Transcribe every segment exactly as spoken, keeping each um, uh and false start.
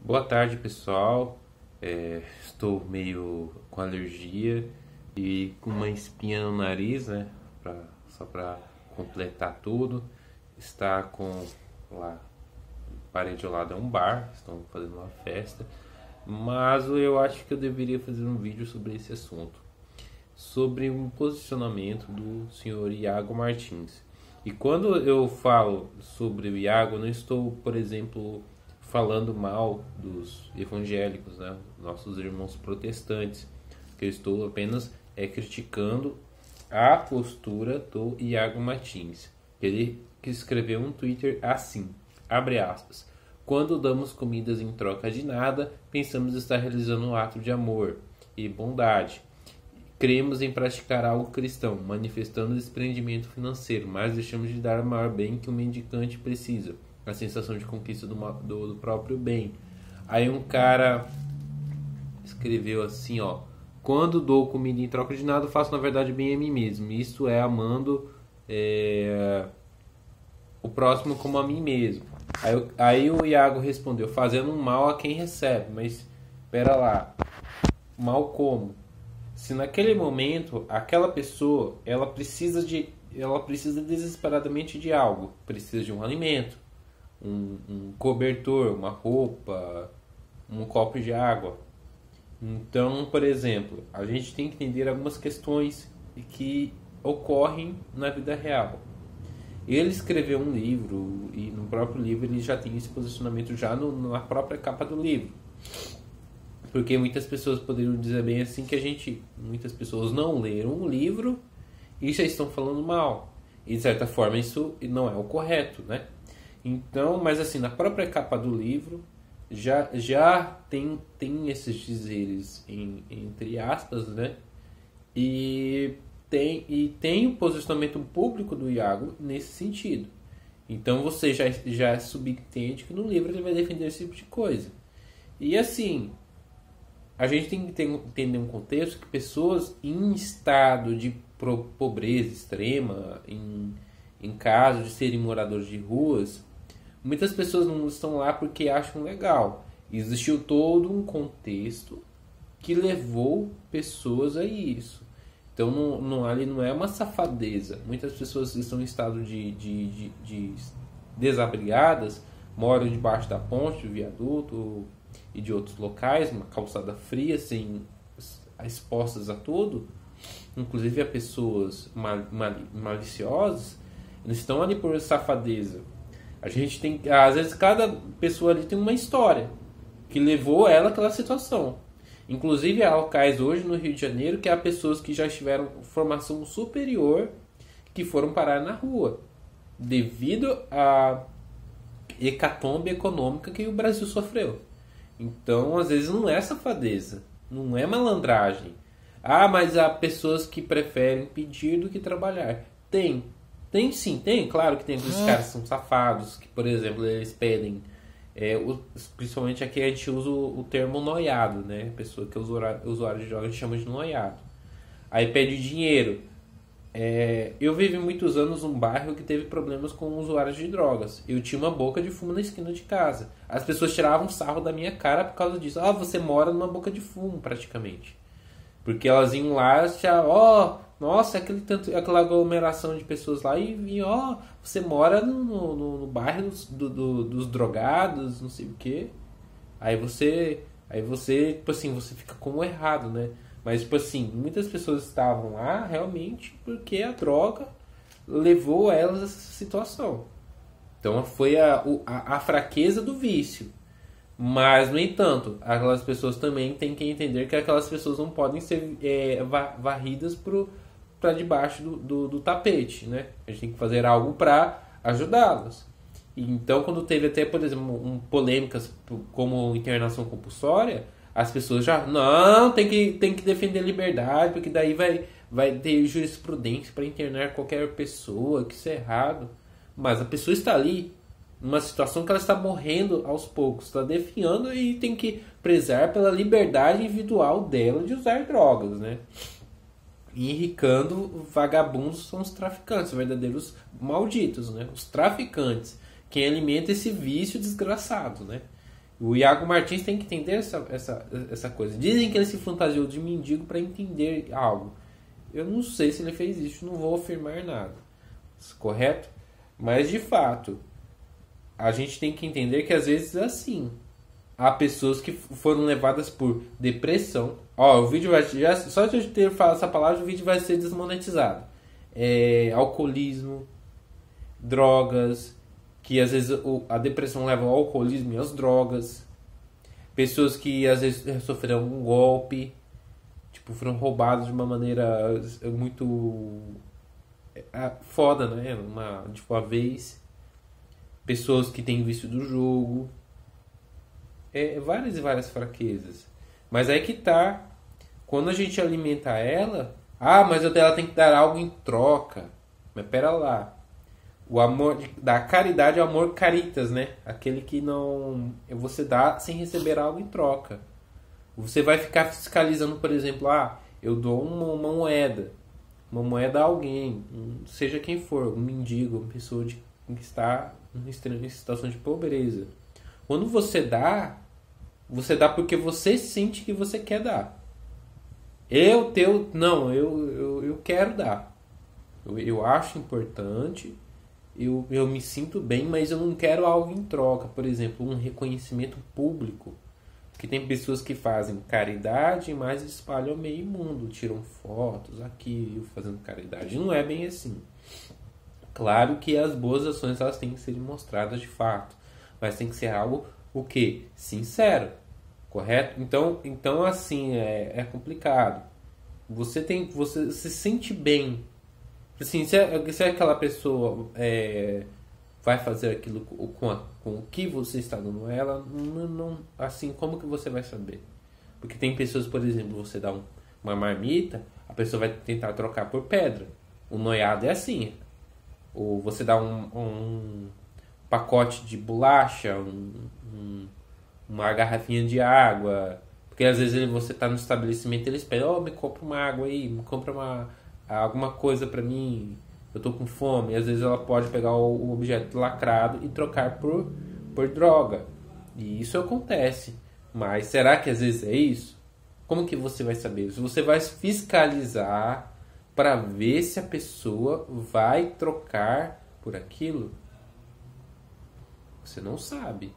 Boa tarde, pessoal. É, estou meio com alergia e com uma espinha no nariz, né? Pra, só para completar tudo. Está com lá, parente ao lado é um bar, estão fazendo uma festa. Mas eu acho que eu deveria fazer um vídeo sobre esse assunto, sobre um posicionamento do senhor Iago Martins. E quando eu falo sobre o Iago, eu não estou, por exemplo, falando mal dos evangélicos, né? Nossos irmãos protestantes, que eu estou apenas é, criticando a postura do Iago Martins. Ele que escreveu um Twitter assim, abre aspas, quando damos comidas em troca de nada, pensamos estar realizando um ato de amor e bondade. Cremos em praticar algo cristão, manifestando desprendimento financeiro, mas deixamos de dar o maior bem que o mendicante precisa, a sensação de conquista do, do, do próprio bem. Aí um cara escreveu assim, ó, quando dou comida em troca de nada, faço na verdade bem a mim mesmo. Isto é amando é, o próximo como a mim mesmo. Aí, aí o Iago respondeu, fazendo um mal a quem recebe, mas espera lá, mal como? Se naquele momento aquela pessoa ela precisa de ela precisa desesperadamente de algo, precisa de um alimento, um, um cobertor, uma roupa, um copo de água. Então, por exemplo, a gente tem que entender algumas questões que ocorrem na vida real. Ele escreveu um livro e no próprio livro ele já tem esse posicionamento já no, na própria capa do livro. Porque muitas pessoas poderiam dizer bem assim que a gente, muitas pessoas não leram um livro e já estão falando mal. E de certa forma isso não é o correto, né? Então, mas assim, na própria capa do livro já, já tem, tem esses dizeres em, entre aspas, né? E tem, e tem o posicionamento público do Iago nesse sentido. Então você já, já subentende que no livro ele vai defender esse tipo de coisa. E assim, a gente tem que ter, entender um contexto que pessoas em estado de pobreza extrema, em, em caso de serem moradores de ruas, muitas pessoas não estão lá porque acham legal. Existiu todo um contexto que levou pessoas a isso. Então não, não, ali não é uma safadeza. Muitas pessoas estão em estado de, de, de, de desabrigadas, moram debaixo da ponte, do viaduto e de outros locais, uma calçada fria, sem expostas a tudo, inclusive a pessoas mal, mal, maliciosas, eles estão ali por safadeza. A gente tem, às vezes cada pessoa ali tem uma história que levou ela àquela situação. Inclusive há locais hoje no Rio de Janeiro que há pessoas que já tiveram formação superior que foram parar na rua devido à hecatombe econômica que o Brasil sofreu. Então, às vezes não é safadeza, não é malandragem. Ah, mas há pessoas que preferem pedir do que trabalhar. Tem, tem sim, tem. Claro que tem aqueles caras que são safados, que, por exemplo, eles pedem, é, o, principalmente aqui a gente usa o, o termo noiado, né? Pessoa que é usuário, usuário de drogas a gente chama de noiado. Aí pede dinheiro. É, eu vivi muitos anos num bairro que teve problemas com usuários de drogas. Eu tinha uma boca de fumo na esquina de casa. As pessoas tiravam sarro da minha cara por causa disso. Ah, você mora numa boca de fumo, praticamente. Porque elas iam lá e ó, oh, nossa, aquele tanto, aquela aglomeração de pessoas lá e, ó, oh, você mora no, no, no bairro dos, do, do, dos drogados, não sei o quê. Aí você, aí você, tipo assim, você fica como errado, né? Mas, tipo assim, muitas pessoas estavam lá realmente porque a droga levou elas a essa situação. Então foi a, a, a fraqueza do vício. Mas, no entanto, aquelas pessoas também têm que entender que aquelas pessoas não podem ser é, varridas para debaixo do, do, do tapete, né? A gente tem que fazer algo para ajudá-las. Então, quando teve até, por exemplo, um, polêmicas como internação compulsória, as pessoas já, não, tem que, tem que defender a liberdade, porque daí vai, vai ter jurisprudência para internar qualquer pessoa, que isso é errado. Mas a pessoa está ali, numa situação que ela está morrendo aos poucos, está definhando e tem que prezar pela liberdade individual dela de usar drogas, né? E enricando, vagabundos são os traficantes, os verdadeiros malditos, né? Os traficantes, quem alimenta esse vício desgraçado, né? O Iago Martins tem que entender essa, essa, essa coisa. Dizem que ele se fantasiou de mendigo para entender algo. Eu não sei se ele fez isso, não vou afirmar nada. Correto? Mas de fato, a gente tem que entender que às vezes é assim. Há pessoas que foram levadas por depressão. Ó, o vídeo vai já, só de eu ter falado essa palavra, o vídeo vai ser desmonetizado. É, alcoolismo, drogas, que às vezes a depressão leva ao alcoolismo e às drogas. Pessoas que às vezes sofreram um golpe, tipo, foram roubados de uma maneira muito foda, né? Uma, tipo, uma vez. Pessoas que têm vício do jogo. É, várias e várias fraquezas. Mas aí que tá. Quando a gente alimenta ela, ah, mas ela tem que dar algo em troca. Mas pera lá. O amor da caridade é o amor caritas, né? Aquele que não você dá sem receber algo em troca. Você vai ficar fiscalizando, por exemplo, ah, eu dou uma, uma moeda, uma moeda a alguém, seja quem for, um mendigo, uma pessoa de, que está em situação de pobreza. Quando você dá, você dá porque você sente que você quer dar. Eu, teu, não, eu, eu, eu quero dar. Eu, eu acho importante, eu, eu me sinto bem, mas eu não quero algo em troca. Por exemplo, um reconhecimento público. Porque tem pessoas que fazem caridade, mas espalham meio mundo, tiram fotos aqui, fazendo caridade. Não é bem assim. Claro que as boas ações elas têm que ser mostradas de fato, mas tem que ser algo o quê? Sincero, correto? Então, então assim é, é complicado. Você tem, você se sente bem. Assim, se, se aquela pessoa é, vai fazer aquilo com, a, com o que você está dando a ela, não, não, assim, como que você vai saber? Porque tem pessoas, por exemplo, você dá um, uma marmita, a pessoa vai tentar trocar por pedra. O noiado é assim. Ou você dá um, um pacote de bolacha, um, um, uma garrafinha de água. Porque às vezes você está no estabelecimento e eles pedem, oh, me compra uma água aí, me compra uma, alguma coisa para mim, eu tô com fome. E às vezes ela pode pegar o, o objeto lacrado e trocar por, por droga. E isso acontece. Mas será que às vezes é isso? Como que você vai saber? Se você vai fiscalizar para ver se a pessoa vai trocar por aquilo, você não sabe.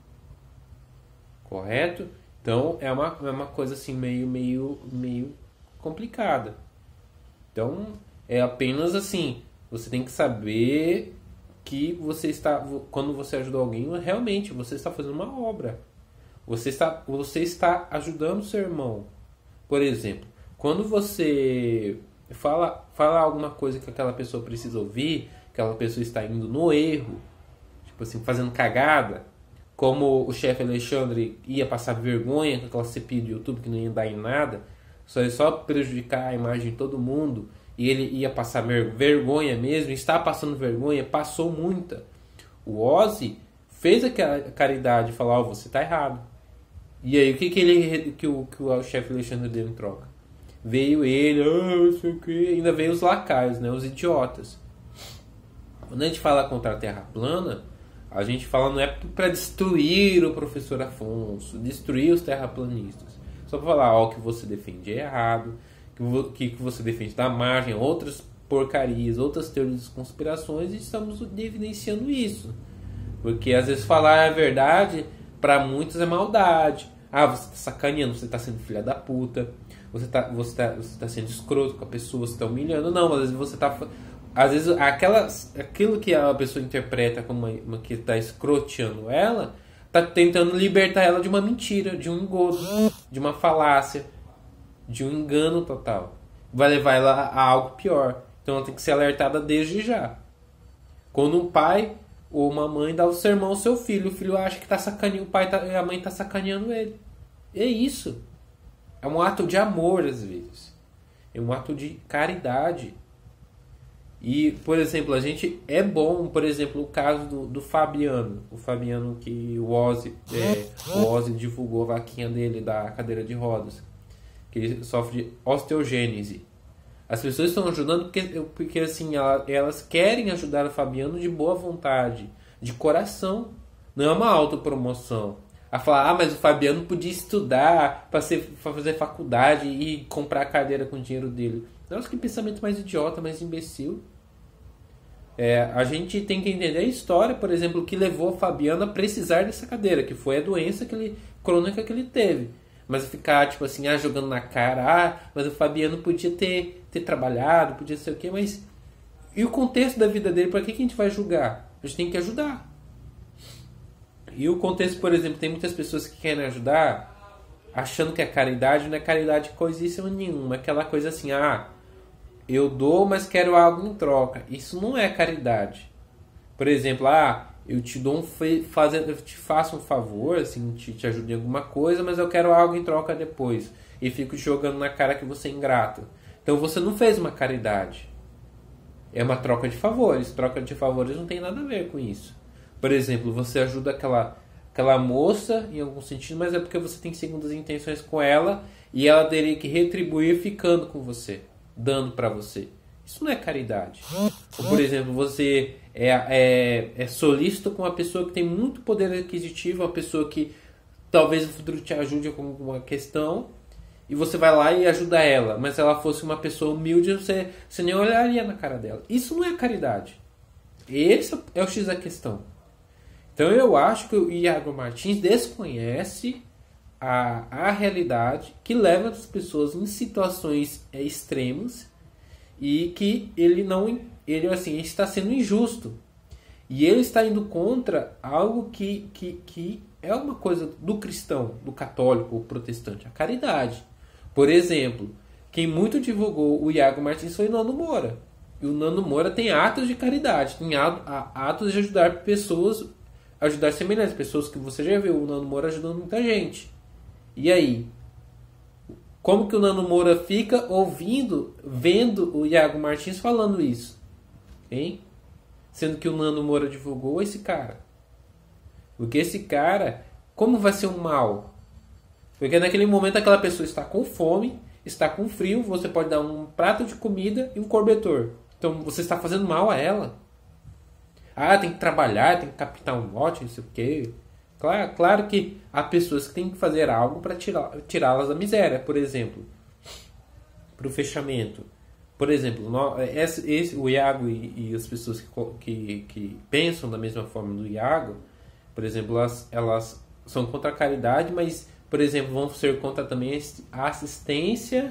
Correto? Então é uma, é uma coisa assim meio, meio, meio complicada. Então é apenas assim, você tem que saber que você está, quando você ajudou alguém, realmente você está fazendo uma obra. Você está, você está ajudando o seu irmão. Por exemplo, quando você fala, fala alguma coisa que aquela pessoa precisa ouvir, que aquela pessoa está indo no erro, tipo assim, fazendo cagada, como o chefe Alexandre ia passar vergonha com aquela C P I do YouTube que não ia dar em nada, só ia só prejudicar a imagem de todo mundo, e ele ia passar vergonha mesmo, está passando vergonha, passou muita. O Ozzy fez aquela caridade e falou, oh, você está errado. E aí, o que, que, ele, que o, que o chefe Alexandre deu em troca? Veio ele, ah, não sei o que, ainda veio os lacaios, né, os idiotas. Quando a gente fala contra a Terra plana, a gente fala não é para destruir o professor Afonso, destruir os terraplanistas. Só para falar, ó, que você defende é errado, que, que você defende da margem, outras porcarias, outras teorias de conspirações, e estamos evidenciando isso. Porque às vezes falar a verdade, para muitos é maldade. Ah, você está sacaneando, você está sendo filha da puta, você está você tá, você tá sendo escroto com a pessoa, você está humilhando. Não, às vezes você está... Às vezes aquela, aquilo que a pessoa interpreta como uma, uma que está escroteando ela, está tentando libertar ela de uma mentira, de um engodo, de uma falácia, de um engano total. Vai levar ela a algo pior. Então ela tem que ser alertada desde já. Quando um pai ou uma mãe dá o sermão ao seu filho, o filho acha que tá sacaneando, o pai tá, a mãe está sacaneando ele. É isso. É um ato de amor às vezes. É um ato de caridade. E, por exemplo, a gente é bom, por exemplo, o caso do, do Fabiano. O Fabiano que o Ozzy, é, o Ozzy divulgou a vaquinha dele da cadeira de rodas. Que ele sofre de osteogênese. As pessoas estão ajudando porque, porque assim, elas, elas querem ajudar o Fabiano de boa vontade, de coração. Não é uma autopromoção. A falar, ah, mas o Fabiano podia estudar para fazer faculdade e comprar a cadeira com o dinheiro dele. Nossa, que pensamento mais idiota, mais imbecil. É, a gente tem que entender a história, por exemplo, que levou o Fabiano a precisar dessa cadeira, que foi a doença que ele, crônica que ele teve. Mas ficar, tipo assim, ah, jogando na cara, ah, mas o Fabiano podia ter, ter trabalhado, podia ser o quê, mas... E o contexto da vida dele, para que, que a gente vai julgar? A gente tem que ajudar. E o contexto, por exemplo, tem muitas pessoas que querem ajudar achando que é caridade, não é caridade coisíssima nenhuma. Aquela coisa assim, ah, eu dou, mas quero algo em troca. Isso não é caridade. Por exemplo, ah, eu te dou um fe... fazendo, eu te faço um favor, assim, te, te ajudo em alguma coisa, mas eu quero algo em troca depois. E fico te jogando na cara que você é ingrato. Então você não fez uma caridade. É uma troca de favores. Troca de favores não tem nada a ver com isso. Por exemplo, você ajuda aquela, aquela moça em algum sentido, mas é porque você tem segundas intenções com ela e ela teria que retribuir ficando com você, dando para você. Isso não é caridade. Ou, por exemplo, você é, é, é solícito com uma pessoa que tem muito poder aquisitivo, uma pessoa que talvez no futuro te ajude com alguma questão, e você vai lá e ajuda ela. Mas se ela fosse uma pessoa humilde, você, você nem olharia na cara dela. Isso não é caridade. Esse é o X da questão. Então eu acho que o Iago Martins desconhece a, a realidade que leva as pessoas em situações é, extremas e que ele não ele assim está sendo injusto. E ele está indo contra algo que, que, que é uma coisa do cristão, do católico ou protestante, a caridade. Por exemplo, quem muito divulgou o Iago Martins foi o Nando Moura. E o Nando Moura tem atos de caridade, tem atos de ajudar pessoas, ajudar semelhantes, pessoas que você já viu o Nando Moura ajudando muita gente. E aí? Como que o Nando Moura fica ouvindo, vendo o Iago Martins falando isso? Hein? Sendo que o Nando Moura divulgou esse cara. Porque esse cara, como vai ser um mal? Porque naquele momento aquela pessoa está com fome, está com frio, você pode dar um prato de comida e um cobertor. Então você está fazendo mal a ela. Ah, tem que trabalhar, tem que captar um lote, não sei o quê. Claro, claro que há pessoas que têm que fazer algo para tirar, tirá-las da miséria. Por exemplo, para o fechamento. Por exemplo, nós, esse, esse, o Iago e, e as pessoas que, que, que pensam da mesma forma do Iago, por exemplo, elas, elas são contra a caridade, mas, por exemplo, vão ser contra também a assistência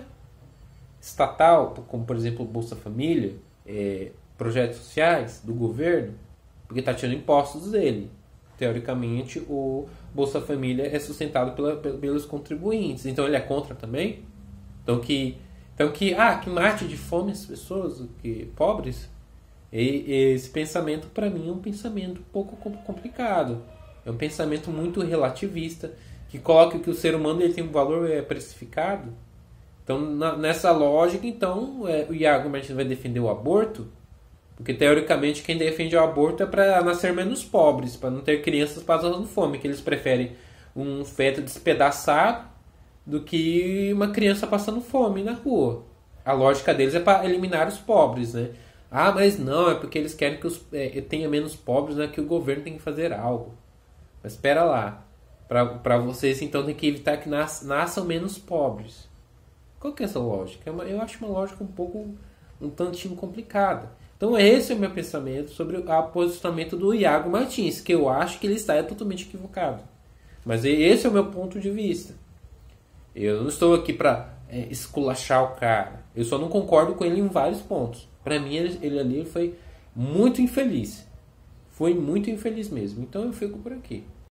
estatal, como, por exemplo, Bolsa Família, é, projetos sociais do governo, porque está tirando impostos dele. Teoricamente, o Bolsa Família é sustentado pela, pelos contribuintes. Então, ele é contra também? Então, que, então, que, ah, que mate de fome as pessoas, que pobres? E, esse pensamento, para mim, é um pensamento um pouco complicado. É um pensamento muito relativista, que coloca que o ser humano ele tem um valor é, precificado. Então, na, nessa lógica, então, é, o Iago Martins vai defender o aborto, porque, teoricamente, quem defende o aborto é para nascer menos pobres, para não ter crianças passando fome, que eles preferem um feto despedaçado do que uma criança passando fome na rua. A lógica deles é para eliminar os pobres, né? Ah, mas não, é porque eles querem que os, é, tenha menos pobres, né? Que o governo tem que fazer algo. Mas espera lá. Para vocês, então, tem que evitar que nas, nasçam menos pobres. Qual que é essa lógica? É uma, eu acho uma lógica um pouco, um tantinho complicada. Então esse é o meu pensamento sobre o posicionamento do Iago Martins, que eu acho que ele está é totalmente equivocado. Mas esse é o meu ponto de vista. Eu não estou aqui para é, esculachar o cara. Eu só não concordo com ele em vários pontos. Para mim, ele, ele ali foi muito infeliz. Foi muito infeliz mesmo. Então eu fico por aqui.